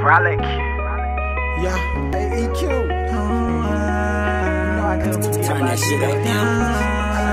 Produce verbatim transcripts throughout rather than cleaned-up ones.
Frolic. Yeah, A E Q. You know I gotta turn that shit up now.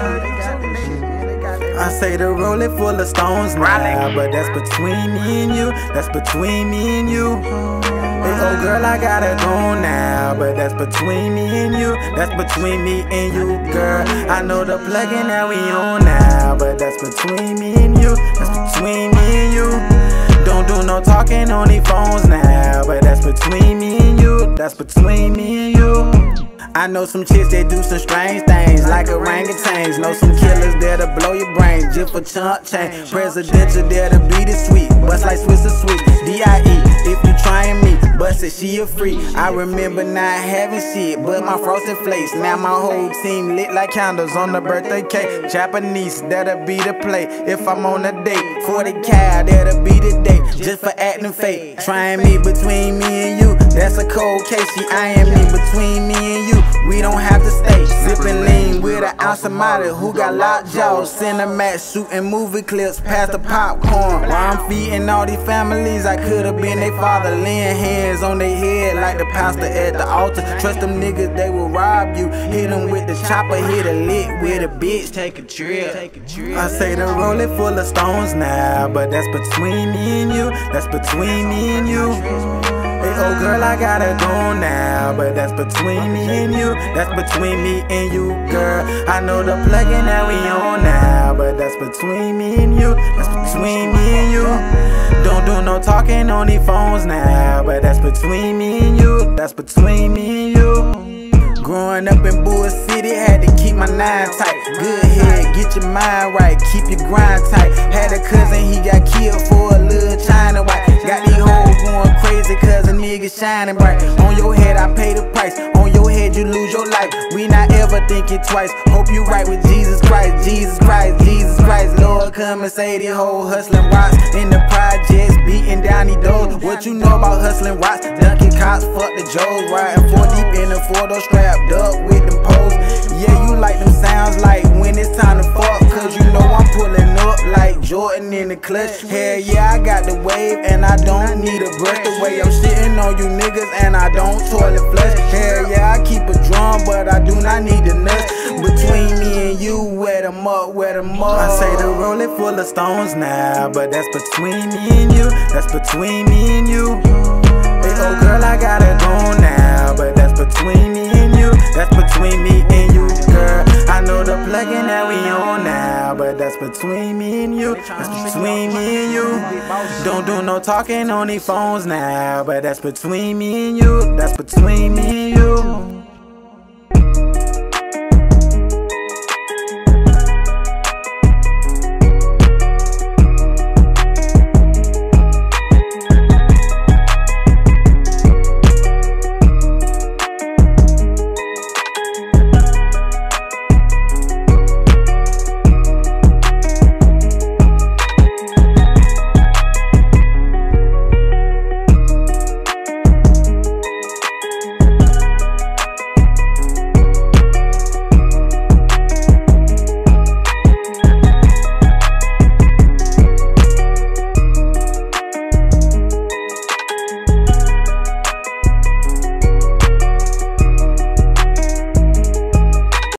I say the roll it full of stones now, but that's between me and you. That's between me and you. Hey, oh girl, I gotta go now, but that's between me and you. That's between me and you, girl. I know the plugin that we on now, but that's between me and you. That's between me and you. Don't do no talking on these phones now, but that's between me and you. That's between me and you. I know some chicks that do some strange things, like orangutans. Know some killers that'll blow your brains just for chump change. Presidential that'll beat it sweet, bust like Swiss or Sweet. D I E, if you trying me, bust it, she a freak. I remember not having shit but my frosted flakes. Now my whole team lit like candles on the birthday cake. Japanese, that'll be the play if I'm on a date. forty cal, that'll be the day, just for acting fake. Trying me between me and you, that's a cold case. She eyeing me between me and you. We don't have to stay sipping lean with an ounce of Molly who got locked jaws. Cinemax shooting movie clips past the popcorn. While I'm feeding all these families, I could've been their father. Laying hands on their head like the pastor at the altar. Trust them niggas, they will rob you. Hit them with the chopper, hit a lick with a bitch. Take a trip. I say the roll it full of stones now, but that's between me and you. That's between me and you. Hey, oh girl, I gotta go now, but that's between me and you. That's between me and you, girl. I know the plugin that we on now, but that's between me and you. That's between me and you. Don't do no talking on these phones now, but that's between me and you. That's between me and you. Growing up in Bull City, had to keep my nine tight. Good head, get your mind right, keep your grind tight. Had a cousin, he got killed for a little China white. Got these hoes going crazy cause a nigga shining bright. On your head I pay the price, on your head you lose your life. We not ever thinking twice, hope you right with Jesus Christ. Jesus Christ, Jesus Christ, Lord come and say these hoes hustling rocks in the projects, beating down these doors. What you know about hustling rocks? Dunking cops, fuck the Joes. Riding four deep in the four-door strapped up with them poles. Yeah, you like them sounds like when it's time to fuck, cause you know I'm pulling up like Jordan in the clutch. Hell yeah, I got the wave and I don't need a brush. The way I'm shitting on you niggas and I don't toilet flush. Hell yeah, I keep a drum but I do not need the nuts. Between me and you, wet them up, wet them up. I say the roll it full of stones now, but that's between me and you. That's between me and you. Hey, oh girl, I gotta go now, but that's between me and you. That's between me and you, girl. I know the plugin that we on now, but that's between me and you. That's between me and you. Don't do no talking on these phones now, but that's between me and you. That's between me and you.